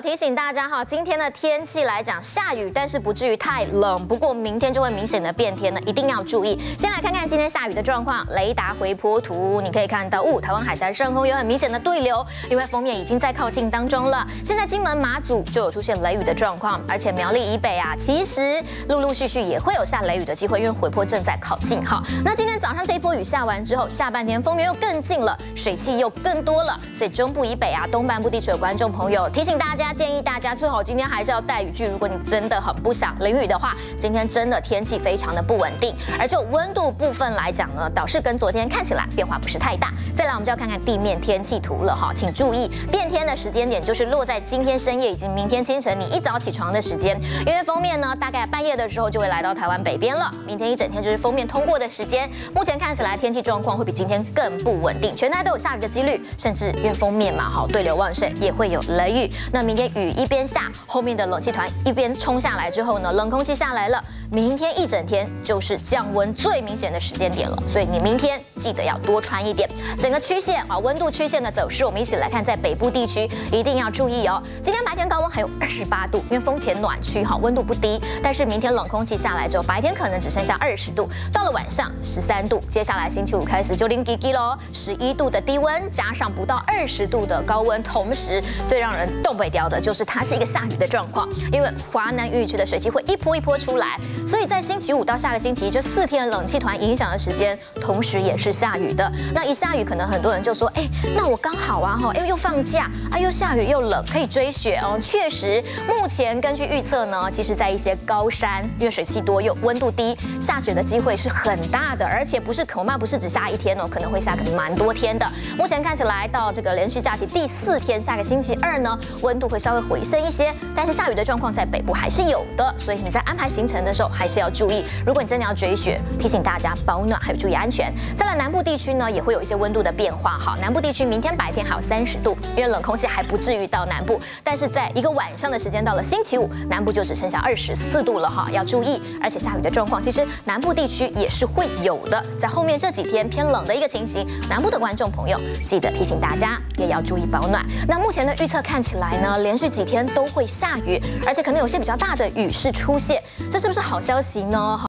提醒大家哈，今天的天气来讲下雨，但是不至于太冷。不过明天就会明显的变天了，一定要注意。先来看看今天下雨的状况，雷达回波图，你可以看到，台湾海峡上空有很明显的对流，因为锋面已经在靠近当中了。现在金门、马祖就有出现雷雨的状况，而且苗栗以北啊，其实陆续也会有下雷雨的机会，因为回波正在靠近哈。那今天早上这一波雨下完之后，下半天锋面又更近了，水汽又更多了，所以中部以北啊、东半部地区的观众朋友，提醒大家，建议大家最好今天还是要带雨具。如果你真的很不想淋雨的话，今天真的天气非常的不稳定，而就温度部分来讲呢，倒是跟昨天看起来变化不是太大。再来，我们就要看看地面天气图了哈，请注意变天的时间点就是落在今天深夜以及明天清晨你一早起床的时间，因为锋面呢大概半夜的时候就会来到台湾北边了，明天一整天就是锋面通过的时间。目前看起来天气状况会比今天更不稳定，全台都有下雨的几率，甚至因为锋面嘛，好对流旺盛也会有雷雨。那明天雨一边下，后面的冷气团一边冲下来之后呢，冷空气下来了，明天一整天就是降温最明显的时间点了，所以你明天记得要多穿一点。整个曲线啊，温度曲线的走势，我们一起来看，在北部地区一定要注意哦。今天白天高温还有28度，因为风前暖区哈，温度不低，但是明天冷空气下来之后，白天可能只剩下20度，到了晚上13度，接下来星期五开始就零几几喽，11度的低温加上不到20度的高温，同时最让人动不了的就是它是一个下雨的状况，因为华南雨区的水汽会一波一波出来，所以在星期五到下个星期一这4天冷气团影响的时间，同时也是下雨的。那一下雨，可能很多人就说，那我刚好啊哈，又放假啊，又下雨又冷，可以追雪哦。确实，目前根据预测呢，其实在一些高山，因为水汽多又温度低，下雪的机会是很大的，而且恐怕不是只下一天哦，可能会下个蛮多天的。目前看起来到这个连续假期第4天，下个星期二呢，温度会稍微回升一些，但是下雨的状况在北部还是有的，所以你在安排行程的时候还是要注意。如果你真的要追雪，提醒大家保暖还有注意安全。再来南部地区呢，也会有一些温度的变化。好，南部地区明天白天还有30度，因为冷空气还不至于到南部，但是在一个晚上的时间，到了星期五，南部就只剩下24度了哈，要注意。而且下雨的状况，其实南部地区也是会有的。在后面这几天偏冷的一个情形，南部的观众朋友记得提醒大家也要注意保暖。那目前的预测看起来呢，连续几天都会下雨，而且可能有些比较大的雨势出现，这是不是好消息呢？